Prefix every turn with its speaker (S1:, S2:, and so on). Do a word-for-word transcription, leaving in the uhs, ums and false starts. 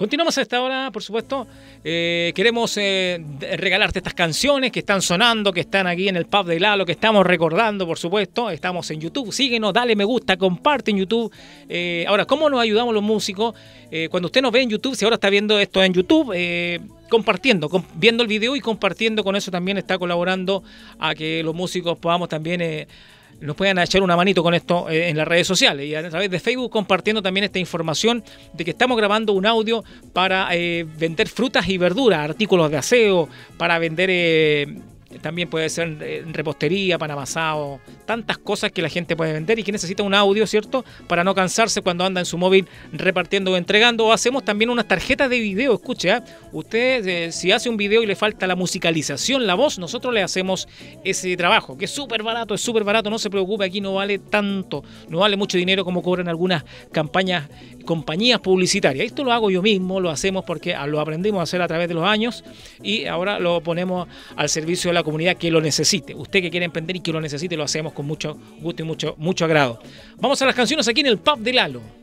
S1: Continuamos a esta hora, por supuesto. Eh, queremos eh, regalarte estas canciones que están sonando, que están aquí en el Pub de Lalo, que estamos recordando, por supuesto. Estamos en YouTube. Síguenos, dale me gusta, comparte en YouTube. Eh, ahora, ¿cómo nos ayudamos los músicos? Eh, cuando usted nos ve en YouTube, si ahora está viendo esto en YouTube, eh, compartiendo, com viendo el video y compartiendo, con eso también está colaborando a que los músicos podamos también... Eh, nos puedan echar una manito con esto eh, en las redes sociales y a través de Facebook compartiendo también esta información de que estamos grabando un audio para eh, vender frutas y verduras, artículos de aseo, para vender... Eh, también puede ser en repostería, pan amasado, tantas cosas que la gente puede vender y que necesita un audio, ¿cierto? Para no cansarse cuando anda en su móvil repartiendo o entregando. O hacemos también unas tarjetas de video, escuche, ¿eh? Usted eh, si hace un video y le falta la musicalización, la voz, nosotros le hacemos ese trabajo, que es súper barato, es súper barato, no se preocupe, aquí no vale tanto, no vale mucho dinero como cobran algunas campañas, compañías publicitarias. Esto lo hago yo mismo, lo hacemos porque lo aprendimos a hacer a través de los años y ahora lo ponemos al servicio de la comunidad que lo necesite. Usted que quiere emprender y que lo necesite, lo hacemos con mucho gusto y mucho, mucho agrado. Vamos a las canciones aquí en el Pub de Lalo.